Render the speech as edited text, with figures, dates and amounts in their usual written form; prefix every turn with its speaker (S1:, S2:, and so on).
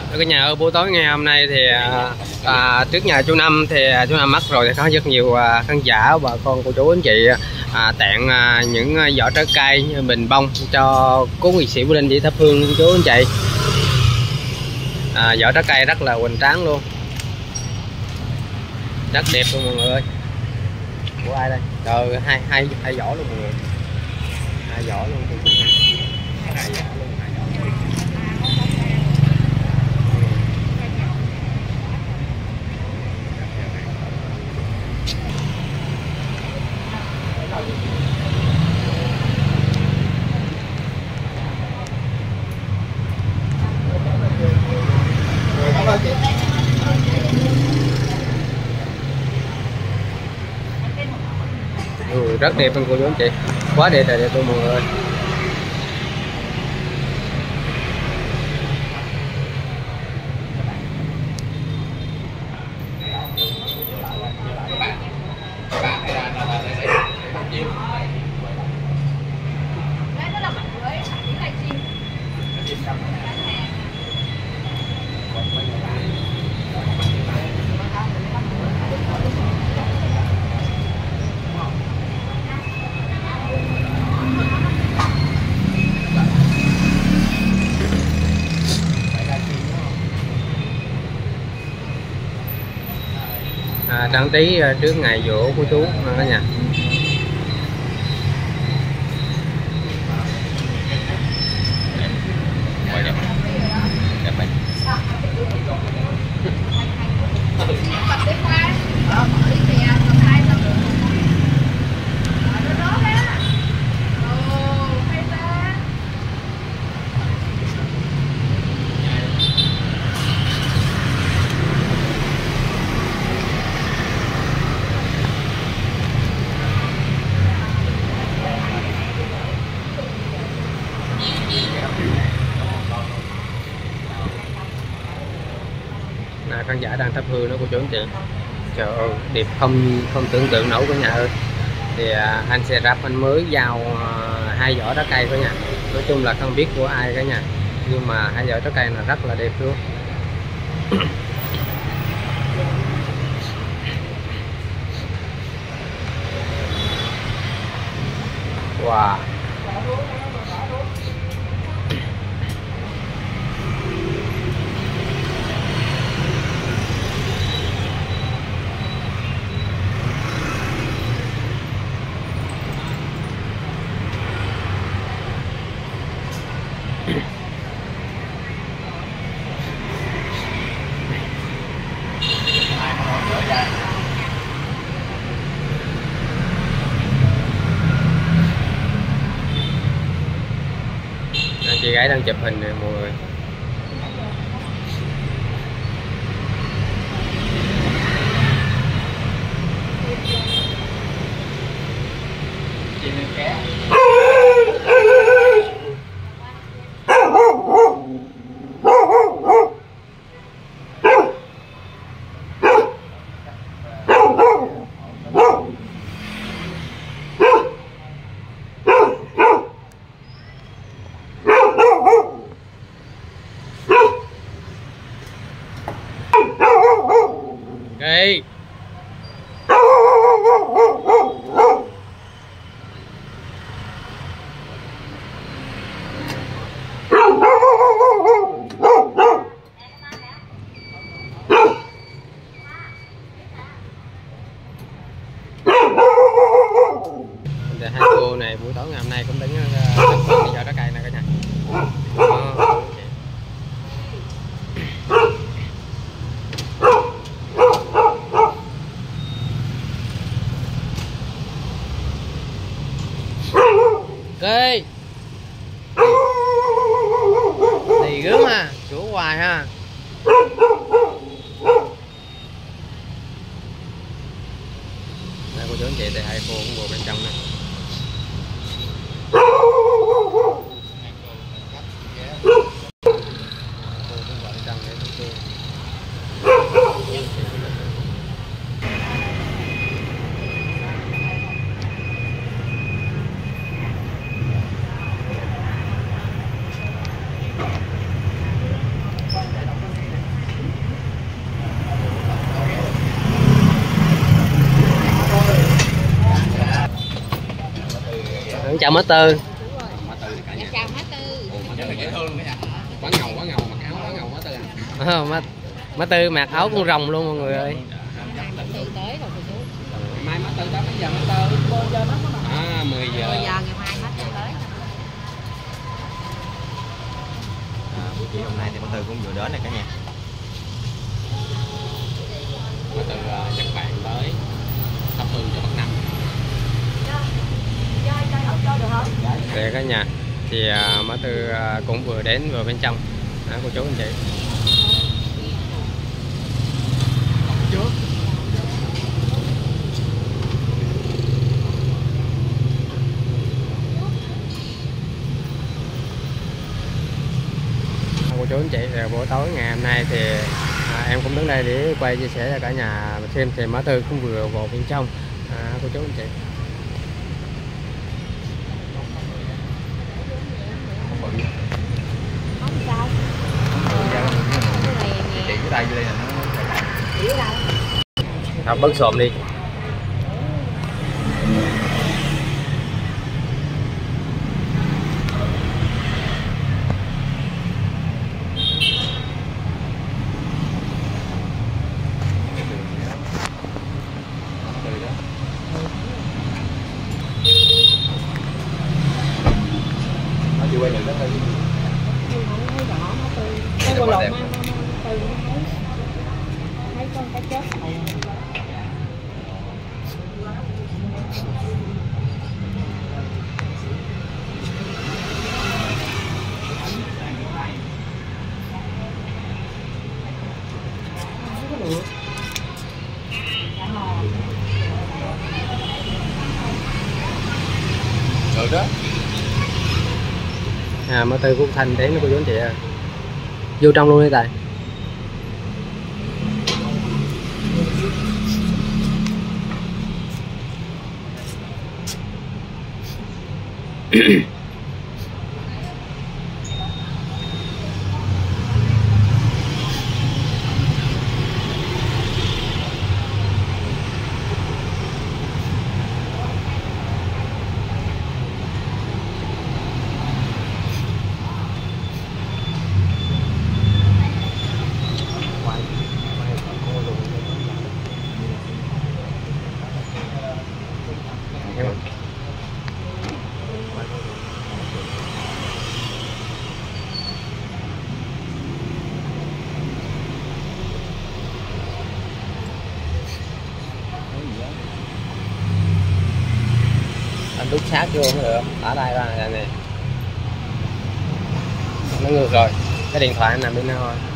S1: Cái nhà ở buổi tối ngày hôm nay thì trước nhà chú Năm thì chú Năm mất rồi, thì có rất nhiều khán giả bà con cô chú anh chị tặng những giỏ trái cây như bình bông cho cố nghệ sĩ Vũ Linh Dĩ Thắp Hương cô chú anh chị. Giỏ trái cây rất là hoành tráng luôn, rất đẹp luôn mọi người ơi. Của ai đây? Trời, hai giỏ luôn mọi người, hai giỏ luôn, hai giỏ luôn. Rất đẹp luôn cô chú anh chị, quá đẹp luôn mọi người ơi. Trang trí trước ngày giỗ của chú cả nhà. Khán giả đang thắp hương đó cô chú anh chị. Trời ơi, đẹp không tưởng tượng nổi cả nhà ơi. Thì anh sẽ ráp anh mới giao hai giỏ trái cây cả nhà. Nói chung là không biết của ai cả nhà, nhưng mà hai giỏ trái cây là rất là đẹp luôn. Wow. Chị gái đang chụp hình này mọi người. Đây. Hai cô này buổi tối ngày hôm nay cũng đứng bây giờ trái cây này cả nhà. Cây thì gớm ha, sủa hoài ha. Đây cô chú anh chị, thì hai cô cũng ngồi bên trong này. Cô cũng ngồi bên trong để thắp hương. chào má Tư.
S2: Em chào má Tư.
S3: Rất là dễ thương nha. Quá ngầu mặc áo quá ngầu má Tư à.
S1: Má Tư mặc áo con rồng luôn mọi người ơi.
S2: Từ tới rồi cô chú.
S3: Mai má Tư tới mấy giờ má Tư? 10 giờ má Tư. À 10 giờ.
S2: 10 giờ ngày mai má Tư tới.
S4: Buổi chiều hôm nay thì má Tư cũng vừa đến này cả nhà.
S3: Má Tư dắt bạn tới thắp hương cho bác Năm.
S1: Để cả nhà thì má Tư cũng vừa đến vừa bên trong cô chú anh chị. Cô chú anh chị, buổi tối ngày hôm nay thì em cũng đứng đây để quay chia sẻ cho cả nhà xem, thì má Tư cũng vừa vào bên trong cô chú anh chị.
S2: Không sao.
S4: Chị cái tay vô đây là nó
S1: Học bớt xồm đi.
S4: nó chưa quay được đó thôi.
S2: Cái bộ lột Tư thấy con cá chớp này.
S4: Được đó.
S1: Má Tư cũng thành đến cô chú anh chị à. Vô trong luôn đi Tài. Anh đút sát vô mới được, ở đây ra nè, nó ngược rồi, cái điện thoại anh nằm bên nào rồi.